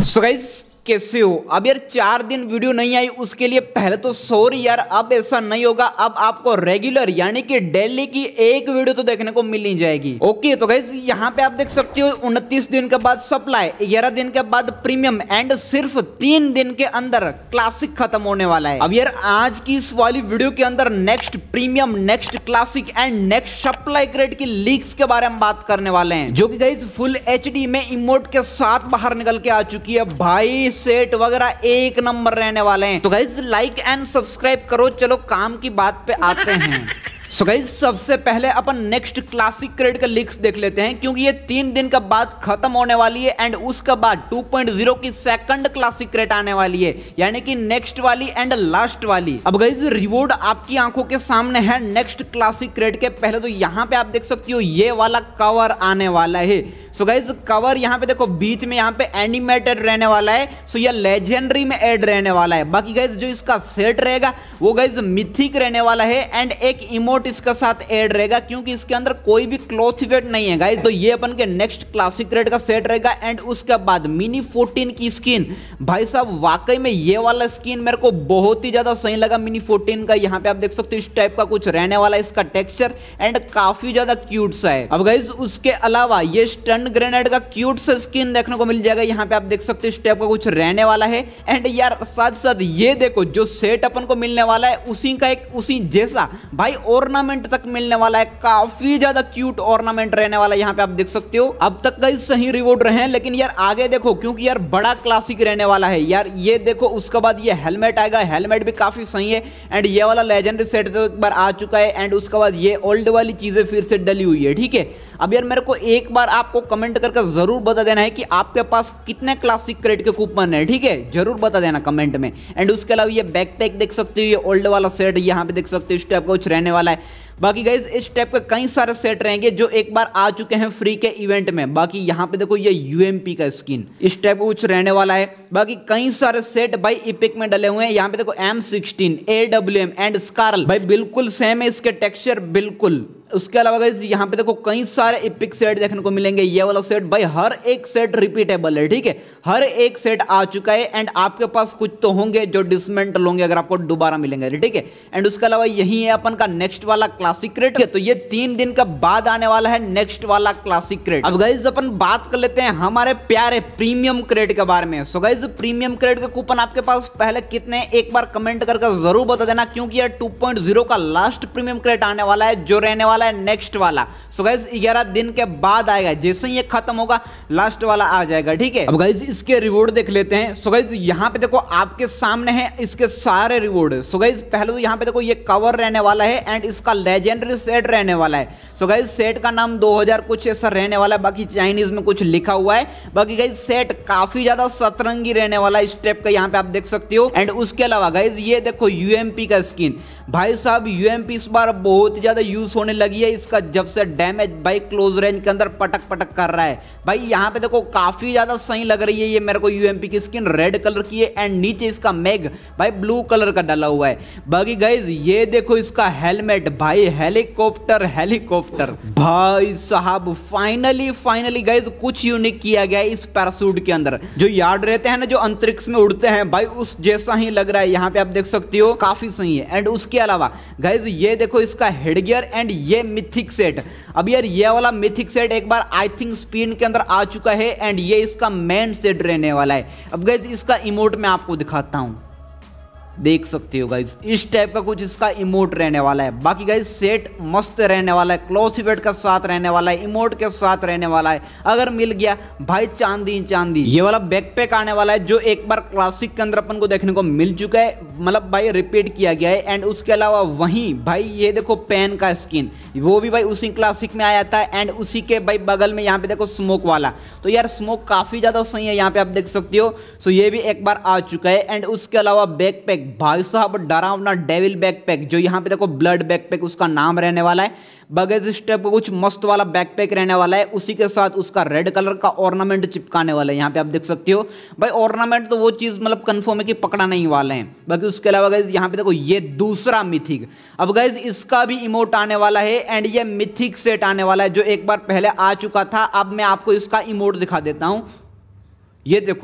So guys कैसे हो। अब यार 4 दिन वीडियो नहीं आई उसके लिए पहले तो सॉरी यार। अब ऐसा नहीं होगा, अब आपको रेगुलर यानी कि डेली की एक वीडियो तो देखने को मिल ही जाएगी। ओके तो गाइस यहाँ पे आप देख सकते हो 29 दिन के बाद सप्लाई, 11 दिन के बाद प्रीमियम एंड सिर्फ 3 दिन के अंदर क्लासिक खत्म होने वाला है। अब यार आज की इस वाली वीडियो के अंदर next premium, next classic and next supply crate की लीक्स के बारे में बात करने वाले हैं, जो कि गाइस फुल एचडी में इमोट के साथ बाहर निकल के आ चुकी है। भाई सेट वगैरह एक नंबर रहने वाले हैं। तो गाइस लाइक एंड सब्सक्राइब करो। चलो काम की बात पे आते हैं। सो गाइस सबसे पहले अपन नेक्स्ट क्लासिक क्रेड का लीक्स देख लेते हैं, क्योंकि ये 3 दिन के बाद खत्म होने वाली है एंड उसके बाद 2.0 की सेकंड क्लासिक क्रेड आने वाली है, यानी कि नेक्स्ट वाली एंड लास्ट वाली। अब गाइस रिवॉर्ड आपकी आंखों के सामने है नेक्स्ट क्लासिक क्रेड के। पहले तो यहाँ पे आप देख सकते हो ये वाला कवर आने वाला है। सो गाइस कवर यहाँ पे देखो बीच में यहाँ पे एनिमेटेड रहने वाला है। सो ये लेजेंडरी में ऐड रहने वाला है। बाकी गाइस जो इसका सेट रहेगा वो गाइस मिथिक रहने वाला है एंड एक इमोट इसके साथ ऐड रहेगा, क्योंकि इसके अंदर कोई भी क्लॉथ इफेक्ट नहीं है गाइस। तो ये अपन के नेक्स्ट क्लासिक क्रेड का सेट रहेगा एंड उसके बाद मिनी 14 की स्किन। भाई साहब वाकई में ये वाला स्किन मेरे को बहुत ही ज्यादा सही लगा मिनी 14 का। यहाँ पे आप देख सकते हो इस टाइप का कुछ रहने वाला है इसका टेक्सचर एंड काफी ज्यादा क्यूट सा है। अब गाइस उसके अलावा ये स्टन ग्रेनेड का क्यूट सा स्किन देखने को मिल जाएगा। यहाँ पे आप देख सकते हो इस टाइप का कुछ रहने वाला है एंड यार साथ साथ ये देखो जो सेट अपन को मिलने वाला है उसी का एक उसी जैसा भाई ऑर्नामेंट तक मिलने वाला है। काफी ज्यादा क्यूट ऑर्नामेंट रहने वाला है। यहाँ पे आप देख सकते हो अब तक गाइस सही रिवॉर्ड रहे हैं, लेकिन यार आगे देखो क्योंकि यार बड़ा क्लासिक रहने वाला है यार। ये देखो उसके बाद ये हेलमेट आएगा, हेलमेट भी काफी सही है एंड ये वाला लेजेंडरी सेट तो एक बार आ चुका है एंड उसके बाद ये ओल्ड वाली चीजें फिर से डली हुई है। ठीक है अब यार मेरे को एक बार आपको कमेंट करके जरूर बता देना है कि आपके पास कितने क्लासिक क्रेड के कूपन है। ठीक है जरूर बता देना कमेंट में। एंड उसके अलावा ये बैकपैक देख सकते हो, ये ओल्ड वाला सेट यहाँ पे देख सकते हो इस टाइप का कुछ रहने वाला है। बाकी गाइस इस टाइप के कई सारे सेट रहेंगे जो एक बार आ चुके हैं फ्री के इवेंट में। बाकी यहाँ पे देखो ये यूएमपी का स्किन इस टाइप का कुछ रहने वाला है। बाकी कई सारे सेट भाई इपिक में डले हुए हैं। यहाँ पे देखो M16, AWM एंड स्कारल भाई बिल्कुल सेम है इसके टेक्सचर बिल्कुल। उसके अलावा गाइस यहाँ पे देखो कई सारे इपिक सेट देखने को मिलेंगे। ये वाला सेट भाई हर एक सेट रिपीटेबल है। ठीक है हर एक सेट आ चुका है एंड आपके पास कुछ तो होंगे जो डिसमेंटल होंगे अगर आपको दोबारा मिलेंगे। ठीक है एंड उसके अलावा यही है अपन का नेक्स्ट वाला क्लासिक क्रेड। तो ये 3 दिन का बाद आने वाला है नेक्स्ट वाला क्लासिक क्रेड। अब गाइस अपन बात कर लेते हैं हमारे प्यारे प्रीमियम क्रेड के बारे में। सो गाइस प्रीमियम क्रेड का कूपन आपके पास पहले कितने एक बार कमेंट करके जरूर बता देना, क्योंकि यार 2.0 का लास्ट प्रीमियम क्रेड आने वाला है जो रहने वाला है नेक्स्ट वाला। सो गाइस 11 दिन के बाद आएगा, जैसे ही ये खत्म होगा लास्ट वाला आ जाएगा। ठीक है अब गाइस इसके रिवॉर्ड देख लेते हैं। सो गाइस यहाँ पे देखो आपके सामने है इसके सारे रिवॉर्ड। सो गाइस पहले तो यहाँ पे देखो ये कवर रहने वाला है एंड इसका लेजेंडरी सेट रहने वाला है। सो गाइस सेट का नाम 2000 कुछ ऐसा रहने वाला है, बाकी चाइनीज में कुछ लिखा हुआ है। बाकी गाइस सेट काफी ज्यादा सतरंगी रहने वाला है इस टाइप का यहाँ पे आप देख सकते हो। एंड उसके अलावा गाइस ये देखो यूएमपी का स्किन। भाई साहब यूएमपी इस बार बहुत ज्यादा यूज होने लगी है इसका, जब से डैमेज भाई क्लोज रेंज के अंदर पटक पटक कर रहा है। भाई यहाँ पे देखो काफी ज्यादा सही लग रही है ये मेरे को यूएमपी की स्किन। रेड कलर की है एंड नीचे इसका मैग भाई ब्लू कलर का डाला हुआ है। बाकी गाइस ये देखो इसका हेलमेट भाई हेलीकॉप्टर हेलीकॉप्टर। भाई साहब फाइनली गाइस कुछ यूनिक किया गया है इस पैराशूट के अंदर। जो यार्ड रहते हैं ना जो अंतरिक्ष में उड़ते हैं भाई उस जैसा ही लग रहा है। यहाँ पे आप देख सकते हो काफी सही है। एंड उसके अलावा गाइस ये देखो इसका हेडगियर एंड ये मिथिक सेट। अब यार ये वाला मिथिक सेट एक बार आई थिंक स्पिन के अंदर आ चुका है एंड ये इसका मेन सेट रहने वाला है। अब गाइस इसका इमोट मैं आपको दिखाता हूं, देख सकते हो गाइस इस टाइप का कुछ इसका इमोट रहने वाला है। बाकी गाइस सेट मस्त रहने वाला है, क्लॉथ इफेक्ट का साथ रहने वाला है, इमोट के साथ रहने वाला है। अगर मिल गया भाई चांदी चांदी। ये वाला बैकपैक आने वाला है जो एक बार क्लासिक के अंदर अपन को देखने को मिल चुका है, मतलब भाई रिपीट किया गया है। एंड उसके अलावा वहीं भाई ये देखो पेन का स्किन, वो भी भाई उसी क्लासिक में आया था एंड उसी के भाई बगल में यहाँ पे देखो स्मोक वाला। तो यार स्मोक काफी ज्यादा सही है यहाँ पे आप देख सकते हो। सो ये भी एक बार आ चुका है। एंड उसके अलावा बैकपैक भाई साहब डरावना डेविल बैकपैक, जो यहाँ पे देखो ब्लड बैकपैक उसका नाम रहने वाला है। बगैर स्टेप कुछ मस्त वाला बैकपैक रहने वाला है, उसी के साथ उसका रेड कलर का ऑर्नामेंट चिपकाने वाला है। यहाँ पे आप देख सकते हो भाई ऑर्नामेंट तो वो चीज मतलब कंफर्म है कि पकड़ा नहीं वाले हैं। बाकी उसके अलावा गाइज यहाँ पे देखो ये दूसरा मिथिक, अब गाइज इसका भी इमोट आने वाला है एंड ये मिथिक सेट आने वाला है जो एक बार पहले आ चुका था। अब मैं आपको इसका इमोट दिखा देता हूं, ये देखो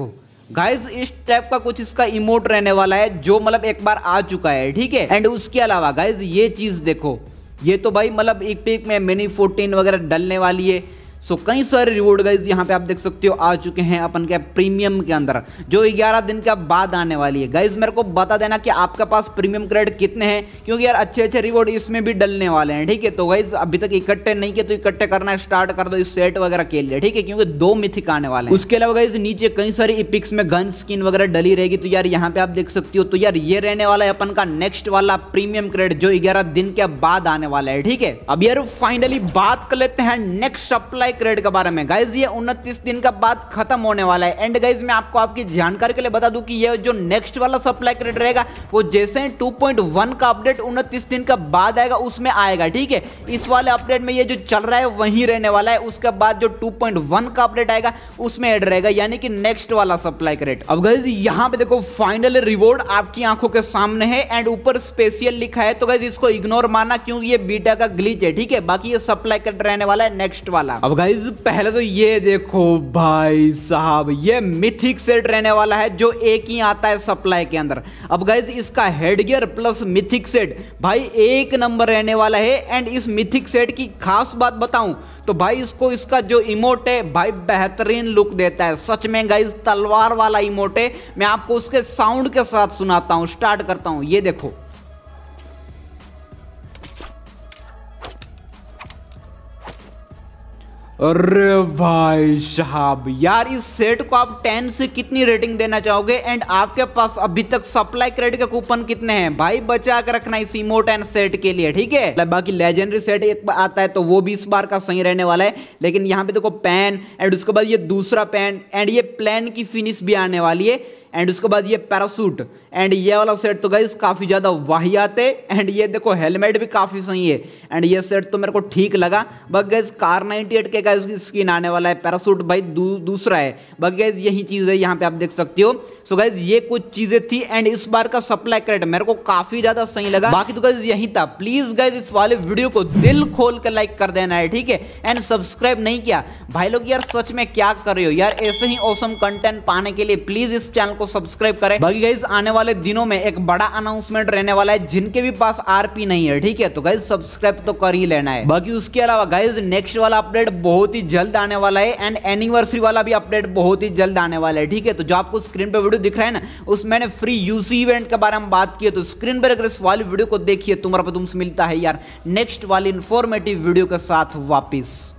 गाइज इस टाइप का कुछ इसका इमोट रहने वाला है जो मतलब एक बार आ चुका है, ठीक है। एंड उसके अलावा गाइज ये चीज देखो, ये तो भाई मतलब एक पिक में मिनी 14 वगैरह डलने वाली है। सो कई सारे रिवॉर्ड गाइज यहाँ पे आप देख सकते हो आ चुके हैं अपन के प्रीमियम के अंदर, जो 11 दिन के बाद आने वाली है। गाइज मेरे को बता देना कि आपके पास प्रीमियम क्रेडिट कितने हैं, क्योंकि यार अच्छे अच्छे रिवॉर्ड इसमें भी डलने वाले हैं, ठीक है। तो गाइज अभी तक इकट्ठे नहीं किए तो इकट्ठे करना स्टार्ट कर दो इस सेट वगैरह के लिए, ठीक है, क्योंकि 2 मिथिक आने वाले हैं। उसके अलावा गाइज नीचे कई सारी इपिक्स में गन स्किन वगैरह डली रहेगी, तो यार यहाँ पे आप देख सकती हो। तो यार ये रहने वाला है अपन का नेक्स्ट वाला प्रीमियम क्रेडिट जो 11 दिन के बाद आने वाला है, ठीक है। अब यार फाइनली बात कर लेते हैं नेक्स्ट सप्लाई क्रेडिट के बारे में। गाइज ये 29 दिन का बाद खत्म होने वाला है। एंड गाइज मैं आपको आपकी जानकारी के लिए बता दूं कि ये जो नेक्स्ट वाला सप्लाई क्रेडिट रहेगा वो जैसे 2.1 का अपडेट 29 दिन का बाद आएगा उसमें आएगा, ठीक है। इस वाले अपडेट में ये जो चल रहा है वही रहने वाला है, उसके बाद जो 2.1 का अपडेट आएगा उसमें ऐड रहेगा, यानी कि नेक्स्ट वाला सप्लाई क्रेडिट। अब गाइज यहाँ पे देखो फाइनल रिवॉर्ड आपकी आंखों के सामने है एंड ऊपर स्पेशल लिखा है, तो गाइज इसको इग्नोर मारना क्योंकि ये बीटा का ग्लिच है, ठीक है। बाकी ये सप्लाई क्रेडिट रहने वाला है नेक्स्ट वाला। अब गाइज पहले तो ये देखो भाई साहब, ये मिथिक सेट रहने वाला है जो एक ही आता है सप्लाई के अंदर। अब गाइज इसका हेडगियर प्लस मिथिक सेट भाई एक नंबर रहने वाला है। एंड इस मिथिक सेट की खास बात बताऊं तो भाई इसका जो इमोट है भाई बेहतरीन लुक देता है, सच में गाइज तलवार वाला इमोट है। मैं आपको उसके साउंड के साथ सुनाता हूं, स्टार्ट करता हूं, ये देखो। अरे भाई साहब यार इस सेट को आप 10 से कितनी रेटिंग देना चाहोगे? एंड आपके पास अभी तक सप्लाई क्रेडिट के कूपन कितने हैं भाई? बचा कर रखना इस इमोट एंड सेट के लिए, ठीक है। बाकी लेजेंडरी सेट एक बार आता है तो वो भी इस बार का सही रहने वाला है, लेकिन यहाँ पे देखो पैन एंड उसके बाद ये दूसरा पैन एंड ये प्लेन की फिनिश भी आने वाली है। एंड उसके बाद ये पैरासूट एंड ये वाला सेट तो गाइस काफी ज्यादा वाहियात है। एंड ये देखो हेलमेट भी काफी सही है एंड ये सेट तो मेरे को ठीक लगा। बट गाइस कार 98 के का स्किन आने वाला है, पैरासूट भाई दूसरा है। बट गाइस यही चीज है, यहाँ पे आप देख सकते हो। सो गाइस ये कुछ चीजें थी एंड इस बार का सप्लाई क्रेडिट मेरे को काफी ज्यादा सही लगा। बाकी तो गाइस यही था। प्लीज गाइस इस वाले वीडियो को दिल खोल कर लाइक कर देना है, ठीक है। एंड सब्सक्राइब नहीं किया भाई लोग यार सच में क्या कर रहे हो यार, ऐसे ही ऑसम कंटेंट पाने के लिए प्लीज इस चैनल को सब्सक्राइब करें। बाकी गाइस आने वाले दिनों में एक बड़ा अनाउंसमेंट रहने वाला है, जिनके भी पास आरपी नहीं है, ठीक है, तो गाइस सब्सक्राइब तो कर ही लेना है। बाकी उसके अलावा गाइस नेक्स्ट वाला अपडेट बहुत ही जल्द आने वाला है एंड एनिवर्सरी वाला भी अपडेट बहुत ही जल्द आने वाला है, ठीक है। तो जो आपको स्क्रीन पे वीडियो दिख रहा है ना, उसमें मैंने फ्री यूसी इवेंट के बारे में बात की है, तो स्क्रीन पर अगर इस वाली वीडियो को देखिए तुम्हारा तुमसे मिलता है यार नेक्स्ट वाली इंफॉर्मेटिव वीडियो के साथ वापिस।